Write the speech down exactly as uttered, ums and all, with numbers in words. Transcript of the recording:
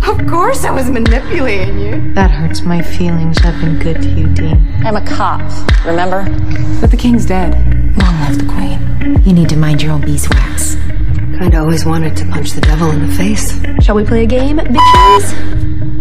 Of course I was manipulating you. That hurts my feelings. I've been good to you, Dean. I'm a cop, remember? But the king's dead. Long live the queen. You need to mind your own beeswax. Kinda always wanted to punch the devil in the face. Shall we play a game, bitches?